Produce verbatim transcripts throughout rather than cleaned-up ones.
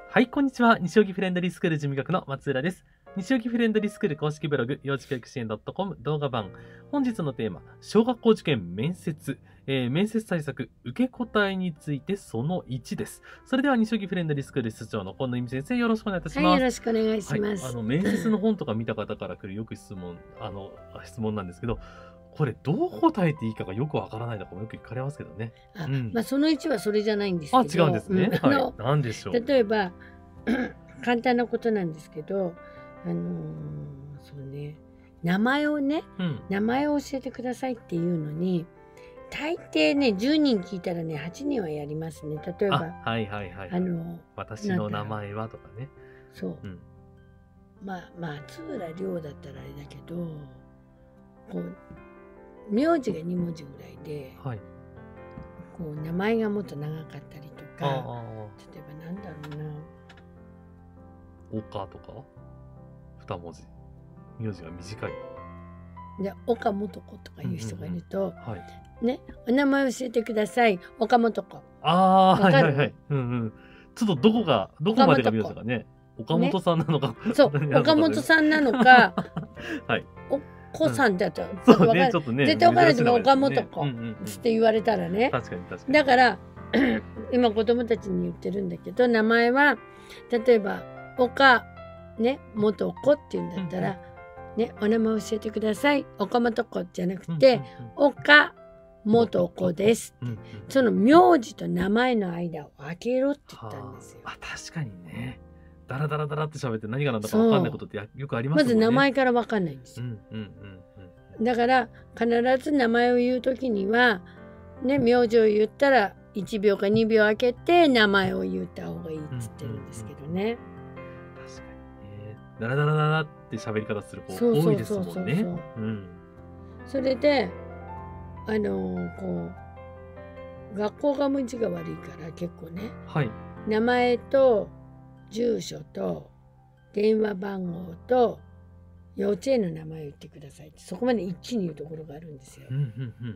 はい、こんにちは。西荻フレンドリースクール事務局の松浦です。西荻フレンドリースクール公式ブログ、幼児教育支援 .com 動画版。本日のテーマ、小学校受験面接、えー、面接対策、受け答えについてそのいちです。それでは西荻フレンドリースクール室長の近野由美先生、よろしくお願いいたします。 はい、よろしくお願いします。 はい、あの面接の本とか見た方から来るよく質問、あの質問なんですけど、これどう答えていいかがよくわからないとかもよく聞かれますけどね。 あ、 うん、 まあそのいちはそれじゃないんですけど。 あ、違うんですね。 うん、あの、 はい、なんでしょう。 例えば簡単なことなんですけど、あのー、そうね、名前をね、うん、名前を教えてくださいっていうのに、大抵ね、じゅうにん聞いたらね、はちにんはやりますね。例えば、 あ、はいはいはい、 あの私の名前はとかね。 そう。うん、まあ、松浦亮だったらあれだけど、こう名字がにもじぐらいで、はい、こう名前がもっと長かったりとか、例えばなんだろうな、 岡とかに文字、名字が短い。 で、岡本子とかいう人がいると、うんうんうん、はい、ね、お名前教えてください、岡本子。 ああ、はいはいはい。うんうん。ちょっとどこが、どこまでが名字かね。岡本さんなのか。 ね、そう、岡本さんなのか、はい。お子さんだと、 うん、そうね、ちょっとね、 絶対分からないと岡本子って言われたらね。 確かに確かに。 だから、今子供たちに言ってるんだけど、名前は、例えば、岡、ね、元子っていうんだったら、うんうん、ね、お名前教えてください。岡本子じゃなくて、うんうんうん、岡元子です、うんうん。その名字と名前の間を開けろって言ったんですよ。 あ、確かにね。ダラダラダラって喋って何が何だか分かんないことってよくありますもんね。 まず名前から分かんないんですよ。うんうんうんうん、だから必ず名前を言うときには、ね、名字を言ったらいちびょうかにびょう空けて名前を言った方がいいって言ってるんですけどね。うんうんうん、 確かにね。ダラダラダラって喋り方する子多いですもんね。 それであのー、こう学校が文字が悪いから結構ね、はい、名前と住所と電話番号と幼稚園の名前を言ってくださいって、そこまで一気に言うところがあるんですよ。うんうんうん、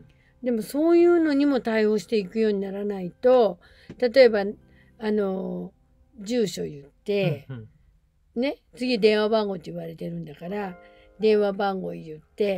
でもそういうのにも対応していくようにならないと、例えばあの住所言って、うんうん、ね、次電話番号って言われてるんだから電話番号言って、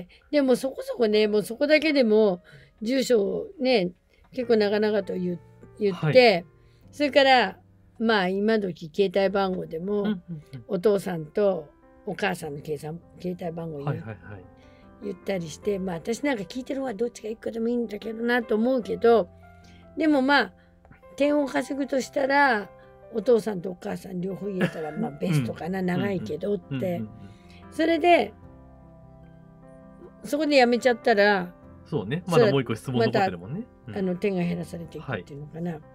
でもそこそこね、もうそこだけでも住所をね結構長々と言って、はい、それからまあ今時携帯番号でも、うんうんうん、お父さんとお母さんの携帯番号を言、はいはいはい、言ったりして、まあ私なんか聞いてる方がどっちがいいかでもいいんだけどなと思うけど、でもまあ点を稼ぐとしたらお父さんとお母さん両方言えたらまあベストかな、うん、長いけどって、うんうんうん、それでそこでやめちゃったら、 そうね、まだもう一個質問残ってるもんね、 また、うん、あの点が減らされていくっていうのかな、はい、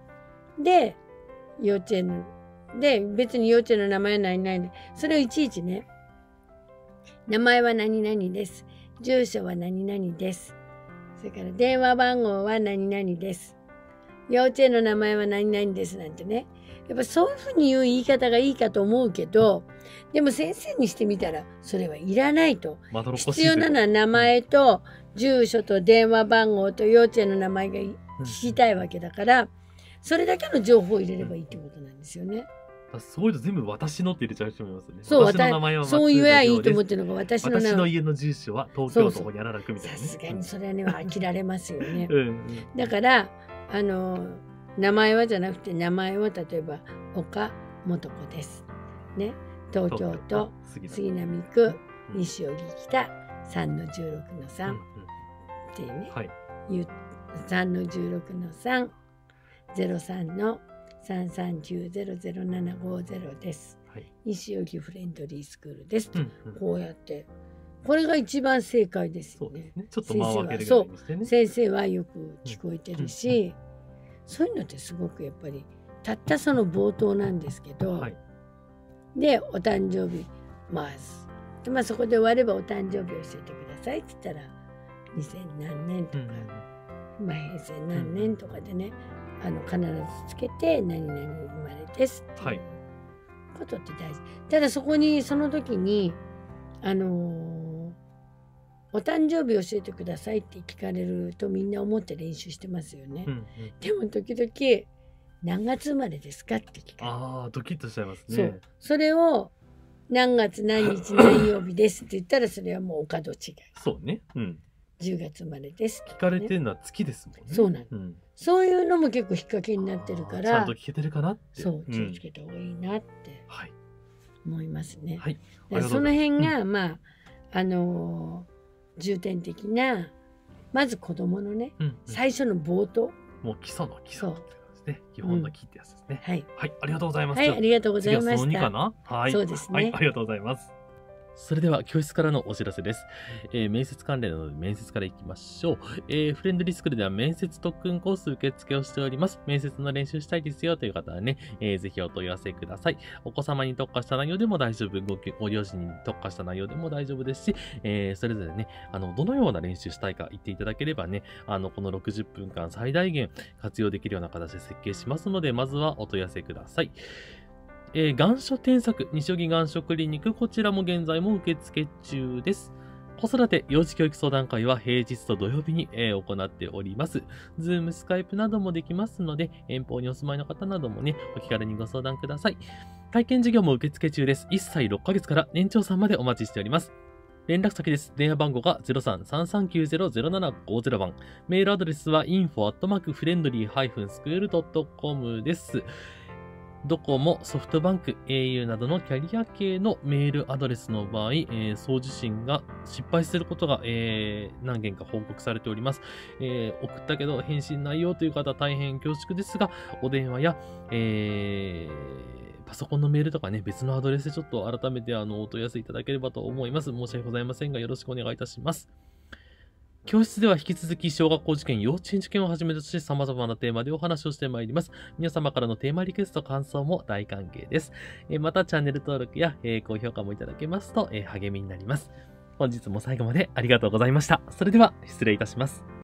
で幼稚園で別に幼稚園の名前は何々で、それをいちいちね、名前は何々です、住所は何々です、それから電話番号は何々です、幼稚園の名前は何々ですなんてね、やっぱそういうふうに言う言い方がいいかと思うけど、でも先生にしてみたらそれはいらないと。必要なのは名前と住所と電話番号と幼稚園の名前が聞きたいわけだから、それだけの情報を入れればいいってことなんですよね。 そういうの全部私のって入れちゃう人もいますよね。 そう、私の名前はそう言えばいいと思ってるのが私の名前。 私の家の住所は東京都ほにゃらら区みたいな、ね。 さすがにそれはね、飽きられますよね。うんうん、だからあの名前はじゃなくて、名前は例えば岡元子です。ね、東京都杉並区西荻北さんのじゅうろくのさんっていうね、はい、さんのじゅうろくのさん、ゼロさんのさんさんきゅうゼロゼロななごゼロです。はい、西荻フレンドリースクールです。うんうん、こうやってこれが一番正解ですよね。 ちょっと間を空けるぐらいにしてね。先生はよく聞こえてるし、うんうん、そういうのってすごくやっぱりたったその冒頭なんですけど、はい、でお誕生日まあ、まあ、そこで終わればお誕生日教えてくださいって言ったらにせん何年とか、うん、まあ、平成何年とかでね、あの必ずつけて何々生まれですっていうことって大事、はい、ただそこにその時にあのー、お誕生日教えてくださいって聞かれるとみんな思って練習してますよね、うんうん、でも時々 何月生まれですかって聞かれて。 ああ、ドキッとしちゃいますね。 そう。それを、何月何日何曜日ですって言ったら、それはもうお門違い。 そうね。うん。 じゅうがつ生まれです、 ね。聞かれてるのは月ですもんね。 そうなの、うん。そういうのも結構引っ掛けになってるから。ちゃんと聞けてるかなって。 そう、気をつけた方がいいなって思いますね。 はい。 その辺が、うん、まあ、あのー、重点的な、まず子供のね、うんうん、最初の冒頭。 もう基礎の基礎ですね。基本の木ってやつですね、 うん。はい。 はい。ありがとうございます。 はい、ありがとうございました。 次はそのにかな？はい。 そうですね。 はい。ありがとうございます。それでは教室からのお知らせです。えー、面接関連なので面接からいきましょう。えー、フレンドリスクールでは面接特訓コース受付をしております。面接の練習したいですよという方はね、えー、ぜひお問い合わせください。お子様に特化した内容でも大丈夫、ご, ご両親に特化した内容でも大丈夫ですし、えー、それぞれね、あの、どのような練習したいか言っていただければね、あの、このろくじゅっぷんかん最大限活用できるような形で設計しますので、まずはお問い合わせください。えー、願書添削、西荻願書クリニック、こちらも現在も受付中です。子育て、幼児教育相談会は平日と土曜日に、えー、行っております。Zoom、Skype などもできますので、遠方にお住まいの方などもね、お気軽にご相談ください。体験授業も受付中です。いっさいろっかげつから年長さんまでお待ちしております。連絡先です。電話番号が ゼロさん さんさんきゅうゼロ ゼロななごゼロ 番。メールアドレスは インフォ アットマーク フレンドリー スクール ドット コム です。ドコモ、ソフトバンク、エーユー などのキャリア系のメールアドレスの場合、えー、送受信が失敗することが、えー、何件か報告されております。えー、送ったけど返信ないよという方大変恐縮ですが、お電話や、えー、パソコンのメールとかね、別のアドレスでちょっと改めてあのお問い合わせいただければと思います。申し訳ございませんが、よろしくお願いいたします。教室では引き続き小学校受験、幼稚園受験をはじめとして様々なテーマでお話をしてまいります。皆様からのテーマリクエスト、感想も大歓迎です。えー、またチャンネル登録や、えー、高評価もいただけますと、えー、励みになります。本日も最後までありがとうございました。それでは失礼いたします。